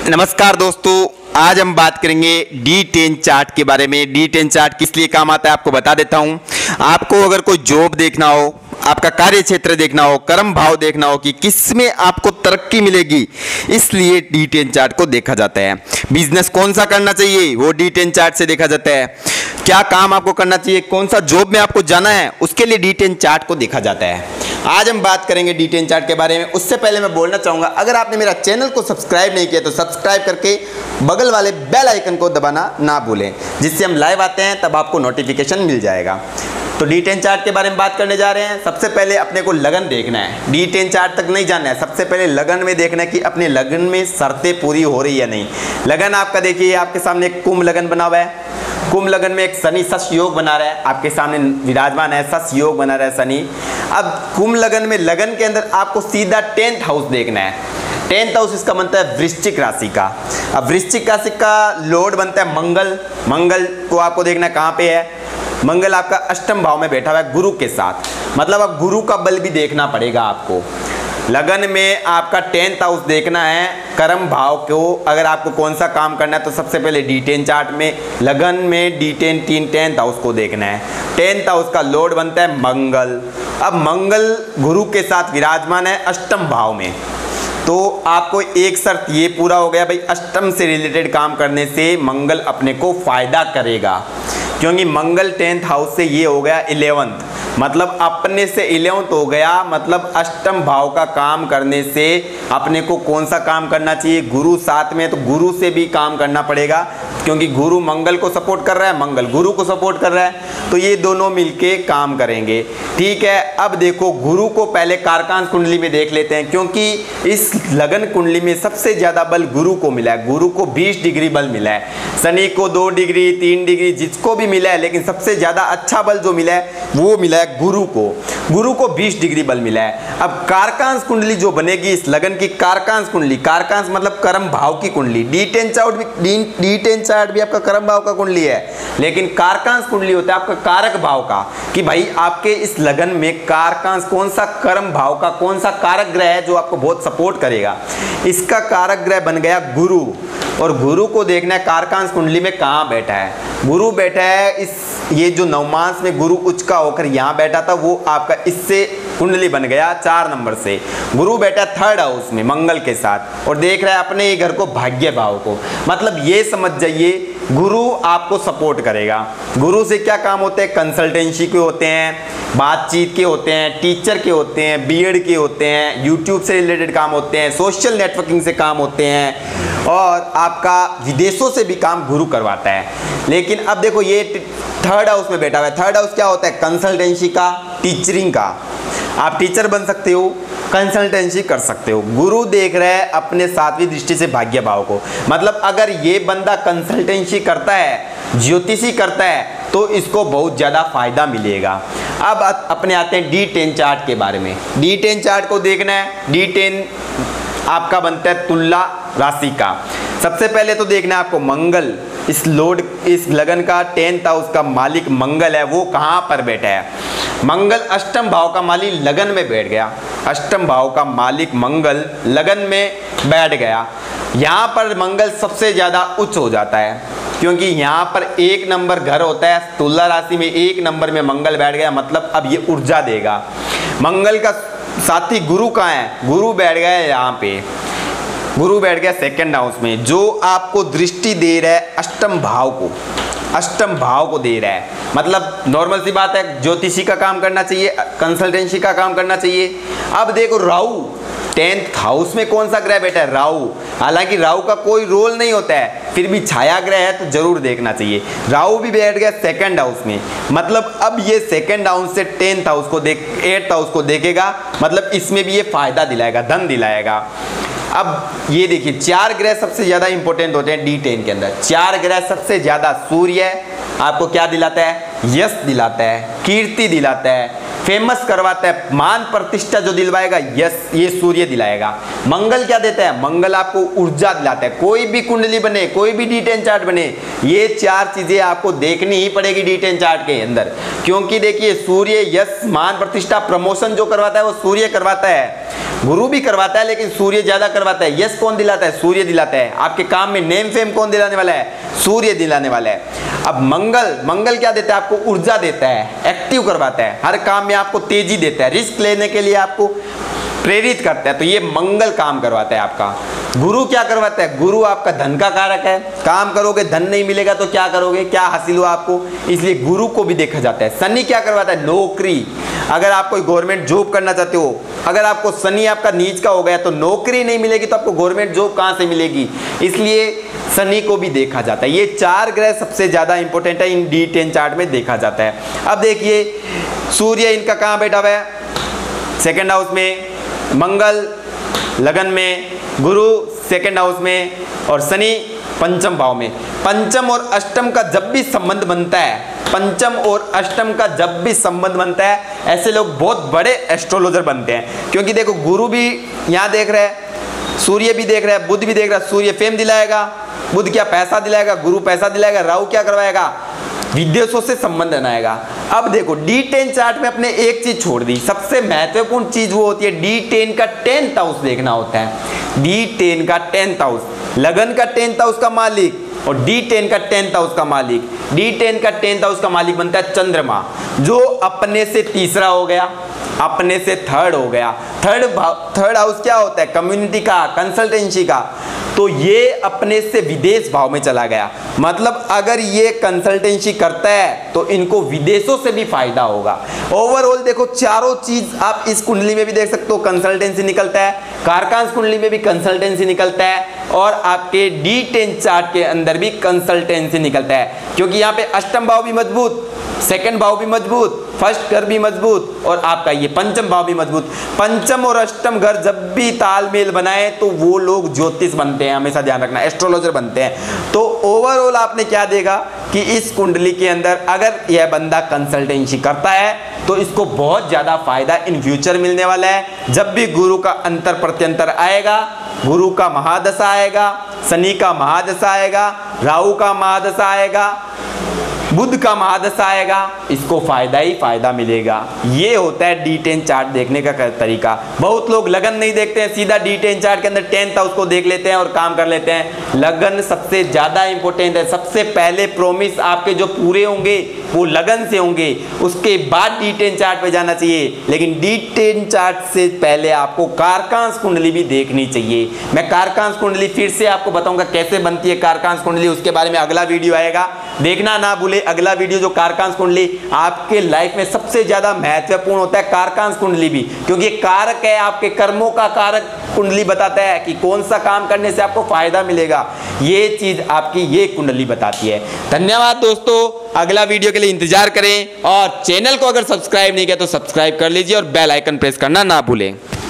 नमस्कार दोस्तों, आज हम बात करेंगे D10 चार्ट के बारे में। D10 चार्ट किस लिए काम आता है आपको बता देता हूं। आपको अगर कोई जॉब देखना हो, आपका कार्य क्षेत्र देखना हो, कर्म भाव देखना हो कि किसमें आपको तरक्की मिलेगी, इसलिए D10 चार्ट को देखा जाता है। बिजनेस कौन सा करना चाहिए वो D10 चार्ट से देखा जाता है। क्या काम आपको करना चाहिए, कौन सा जॉब में आपको जाना है, उसके लिए D10 चार्ट को देखा जाता है। आज हम बात करेंगे D10 चार्ट के बारे में। उससे पहले मैं बोलना चाहूँगा, अगर आपने मेरा चैनल को सब्सक्राइब नहीं किया तो सब्सक्राइब करके बगल वाले बेल आइकन को दबाना ना भूलें, जिससे हम लाइव आते हैं तब आपको नोटिफिकेशन मिल जाएगा। तो D10 चार्ट के बारे में बात करने जा रहे हैं। सबसे पहले अपने को लगन देखना है, D10 चार्ट तक नहीं जाना है। सबसे पहले लगन में देखना है कि अपने लगन में शर्तें पूरी हो रही या नहीं। लगन आपका देखिए, आपके सामने एक कुंभ लगन बना हुआ है। कुंभ लगन में एक शनि सस योग बना रहा है, आपके सामने विराजमान है, सस योग बना रहा है शनि। अब कुंभ लगन में लगन के अंदर आपको सीधा 10th हाउस देखना है। 10th हाउस इसका बनता है वृश्चिक राशि का। अब वृश्चिक राशि का लॉर्ड बनता है मंगल। मंगल को आपको देखना है कहाँ पे है। मंगल आपका अष्टम भाव में बैठा हुआ है गुरु के साथ, मतलब अब गुरु का बल भी देखना पड़ेगा आपको। लगन में आपका 10th हाउस देखना है, कर्म भाव को। अगर आपको कौन सा काम करना है तो सबसे पहले D10 चार्ट में लगन में D10 10th हाउस को देखना है। 10th हाउस का लॉर्ड बनता है मंगल। अब मंगल गुरु के साथ विराजमान है अष्टम भाव में, तो आपको एक शर्त ये पूरा हो गया भाई, अष्टम से रिलेटेड काम करने से मंगल अपने को फायदा करेगा, क्योंकि मंगल 10th हाउस से ये हो गया 11th, मतलब अपने से 11th हो गया। मतलब अष्टम भाव का काम करने से अपने को कौन सा काम करना चाहिए, गुरु साथ में, तो गुरु से भी काम करना पड़ेगा, क्योंकि गुरु मंगल को सपोर्ट कर रहा है, मंगल गुरु को सपोर्ट कर रहा है, तो ये दोनों मिलके काम करेंगे। ठीक है, अब देखो गुरु को पहले कारकांश कुंडली में देख लेते हैं, क्योंकि इस लगन कुंडली में सबसे ज्यादा बल गुरु को मिला है। गुरु को 20 डिग्री बल मिला है, शनि को 2 डिग्री 3 डिग्री जिसको भी मिला है, लेकिन सबसे ज्यादा अच्छा बल जो मिला है वो मिला है गुरु को। गुरु को 20 डिग्री बल मिला है। अब कारकांश कुंडली जो बनेगी इस लगन की, कारकांश कुंडली, कारकांश मतलब कर्म भाव की कुंडली। D10 चार्ट भी आपका कर्म भाव का कुंडली है, लेकिन कारकांश कुंडली होता है आपका कारक भाव का, कि भाई आपके इस लगन में कारकांश कौन सा कर्म भाव का कौन सा कारक ग्रह है जो आपको बहुत सपोर्ट करेगा। इसका कारक ग्रह बन गया गुरु, और गुरु को देखना है कारकांश कुंडली में कहाँ बैठा है। गुरु बैठा है इस, ये जो नवमांश में गुरु उच्च का होकर यहाँ बैठा था, वो आपका इससे कुंडली बन गया 4 नंबर से। गुरु बैठा 3rd हाउस में मंगल के साथ, और देख रहा है अपने ही घर को, भाग्य भाव को। मतलब ये समझ जाइए गुरु आपको सपोर्ट करेगा। गुरु से क्या काम होते हैं, कंसल्टेंसी के होते हैं, बातचीत के होते हैं, टीचर के होते हैं, बीएड के होते हैं, यूट्यूब से रिलेटेड काम होते हैं, सोशल नेटवर्किंग से काम होते हैं, और आपका विदेशों से भी काम गुरु करवाता है। लेकिन अब देखो ये 3rd हाउस में बैठा हुआ है। 3rd हाउस क्या होता है, कंसल्टेंसी का, टीचरिंग का। आप टीचर बन सकते हो, कंसल्टेंसी कर सकते हो। गुरु देख रहा है अपने 7वीं दृष्टि से भाग्य भाव को, मतलब अगर ये बंदा कंसल्टेंसी करता है, ज्योतिषी करता है, तो इसको बहुत ज़्यादा फायदा मिलेगा। अब अपने आते हैं D10 चार्ट के बारे में। D10 चार्ट को देखना है। D10 आपका बनता है तुला राशि का। सबसे पहले तो देखना है आपको मंगल, इस लगन का 10th हाउस का मालिक मंगल है, वो कहाँ पर बैठा है। मंगल अष्टम भाव का मालिक लगन में बैठ गया। अष्टम भाव का मालिक मंगल लगन में बैठ गया। यहाँ पर मंगल सबसे ज़्यादा उच्च हो जाता है, क्योंकि यहाँ पर 1 नंबर घर होता है। तुला राशि में 1 नंबर में मंगल बैठ गया, मतलब अब ये ऊर्जा देगा। मंगल का साथी गुरु कहाँ है, गुरु बैठ गया है यहाँ पे। गुरु बैठ गया 2nd हाउस में, जो आपको दृष्टि दे रहा है अष्टम भाव को, अष्टम भाव को दे रहा है। मतलब नॉर्मल सी बात है, ज्योतिषी का काम करना चाहिए, कंसल्टेंसी का काम करना चाहिए। अब देखो राहु 10th हाउस में कौन सा ग्रह बैठा है, राहु। हालांकि राहु का कोई रोल नहीं होता है, फिर भी छाया ग्रह है तो जरूर देखना चाहिए। राहु भी बैठ गया 2nd हाउस में, मतलब अब ये 2nd हाउस से 10th हाउस को 8th हाउस को देखेगा, मतलब इसमें भी ये फायदा दिलाएगा, धन दिलाएगा। अब ये देखिए 4 ग्रह सबसे ज्यादा इंपॉर्टेंट होते हैं D10 के अंदर। 4 ग्रह सबसे ज्यादा, सूर्य आपको क्या दिलाता है, यश दिलाता है, कीर्ति दिलाता है, फेमस करवाता है, मान प्रतिष्ठा जो दिलवाएगा यश, ये सूर्य दिलाएगा। मंगल क्या देता है, मंगल आपको ऊर्जा दिलाता है। कोई भी कुंडली बने, कोई भी D10 चार्ट बने, ये 4 चीजें आपको देखनी ही पड़ेगी D10 चार्ट के अंदर, क्योंकि देखिए सूर्य, यश, मान प्रतिष्ठा, प्रमोशन जो करवाता है वो सूर्य करवाता है। गुरु भी करवाता है लेकिन सूर्य ज्यादा करवाता है। यश कौन दिलाता है? सूर्य दिलाता है। आपके काम में नेम फेम कौन दिलाने वाला है? सूर्य दिलाने वाला है। अब मंगल क्या देता है आपको? ऊर्जा देता है, एक्टिव करवाता है, हर काम में आपको तेजी देता है, रिस्क लेने के लिए आपको प्रेरित करता है। तो ये मंगल काम करवाता है आपका। गुरु क्या करवाता है? गुरु आपका धन का कारक है। काम करोगे धन नहीं मिलेगा तो क्या करोगे? क्या हासिल हुआ आपको? इसलिए गुरु को भी देखा जाता है। शनि क्या करवाता है? नौकरी। अगर आप कोई गवर्नमेंट जॉब करना चाहते हो, अगर आपको शनि आपका नीच का हो गया तो नौकरी नहीं मिलेगी, तो आपको गवर्नमेंट जॉब कहां से मिलेगी? इसलिए शनि को भी देखा जाता है। ये 4 ग्रह सबसे ज्यादा इंपॉर्टेंट है, इन D10 चार्ट में देखा जाता है। अब देखिए सूर्य इनका कहां बैठा हुआ है? सेकंड हाउस में, मंगल लगन में, गुरु सेकंड हाउस में और शनि पंचम भाव में। पंचम और अष्टम का जब भी संबंध बनता है, पंचम और अष्टम का जब भी संबंध बनता है, ऐसे लोग बहुत बड़े एस्ट्रोलॉजर बनते हैं। क्योंकि देखो गुरु भी यहाँ देख रहे हैं, सूर्य भी देख रहा है, बुध भी देख रहा है। सूर्य फेम दिलाएगा, बुध क्या पैसा दिलाएगा, गुरु पैसा दिलाएगा, राहु क्या करवाएगा? विदेशों से संबंध बनाएगा। अब देखो D10 चार्ट में अपने एक चीज छोड़ दी, सबसे महत्वपूर्ण चीज वो होती है D10 का 10th हाउस देखना होता है। D10 का 10th हाउस, लगन का 10th हाउस का मालिक और D10 का 10th हाउस का मालिक। D10 का 10th हाउस का मालिक बनता है चंद्रमा, जो अपने से तीसरा हो गया, अपने से थर्ड हो गया। थर्ड हाउस क्या होता है? कम्युनिटी का, कंसल्टेंसी का। तो ये अपने से विदेश भाव में चला गया। मतलब अगर ये कंसल्टेंसी करता है तो इनको विदेशों से भी फायदा होगा। ओवरऑल देखो चारों चीज आप इस कुंडली में भी देख सकते हो, कंसल्टेंसी निकलता है, कारकांश कुंडली में भी कंसल्टेंसी निकलता है और आपके D10 चार्ट के अंदर भी कंसल्टेंसी निकलता है। क्योंकि यहाँ पे अष्टम भाव भी मजबूत, सेकंड भाव भी मजबूत, फर्स्ट घर भी मजबूत और आपका ये पंचम भाव भी मजबूत। पंचम और अष्टम घर जब भी तालमेल बनाए तो वो लोग ज्योतिष बनते हैं, हमेशा ध्यान रखना, एस्ट्रोलॉजर बनते हैं। तो ओवरऑल आपने क्या देखा कि इस कुंडली के अंदर अगर यह बंदा कंसल्टेंसी करता है तो इसको बहुत ज्यादा फायदा इन फ्यूचर मिलने वाला है। जब भी गुरु का अंतर प्रत्यंतर आएगा, गुरु का महादशा आएगा, शनि का महादशा आएगा, राहु का महादशा आएगा, बुध का महादशा आएगा, इसको फायदा ही फायदा मिलेगा। ये होता है D10 चार्ट देखने का तरीका। बहुत लोग लगन नहीं देखते हैं, सीधा D10 चार्ट के अंदर 10th हाउस को देख लेते हैं और काम कर लेते हैं। लगन सबसे ज्यादा इंपॉर्टेंट है। सबसे पहले प्रॉमिस आपके जो पूरे होंगे वो लगन से होंगे, उसके बाद D10 चार्ट पे जाना चाहिए। लेकिन D10 चार्ट से पहले आपको कारकांश कुंडली भी देखनी चाहिए। मैं कारकांश कुंडली फिर से आपको बताऊंगा कैसे बनती है कारकांश कुंडली, उसके बारे में अगला वीडियो आएगा, देखना ना भूले अगला वीडियो। जो कारकांश कुंडली आपके लाइफ में सबसे ज्यादा महत्वपूर्ण होता है कारकांश कुंडली भी, क्योंकि कारक है, आपके कर्मों का कारक कुंडली बताता है कि कौन सा काम करने से आपको फायदा मिलेगा। ये चीज आपकी ये कुंडली बताती है। धन्यवाद दोस्तों, अगला वीडियो के लिए इंतजार करें और चैनल को अगर सब्सक्राइब नहीं किया तो सब्सक्राइब कर लीजिए और बेल आइकन प्रेस करना ना भूलें।